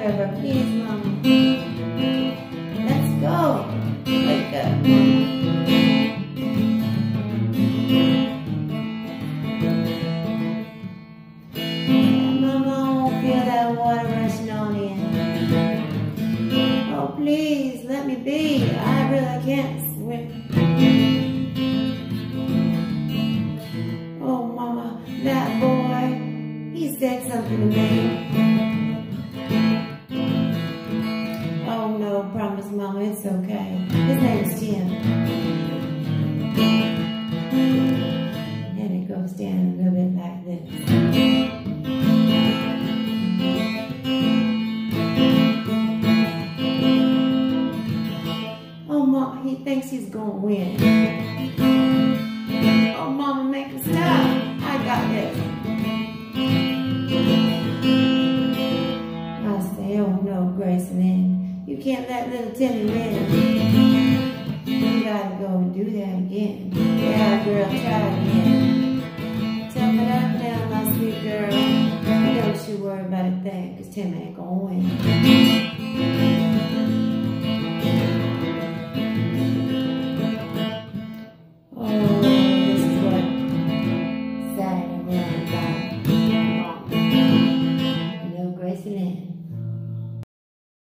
whatever. Please, Mama. Let's go. Wake up, Mama. Mama, I won't feel that water rushing on in. Oh, please, let me be. I really can't swim. Oh, Mama, that boy, he said something to me. Oh, no, promise, Mama, it's okay. His name's Tim. And it goes down a little bit like this. Oh, Mama, he thinks he's gonna win. Oh, Mama, make him stop. I got this. I say, oh no, Gracelyn, you can't let little Timmy win. You gotta go and do that again. Yeah, girl, try again. Tough it up now, my sweet girl. Don't you worry about a thing, 'cause Tim ain't gonna win.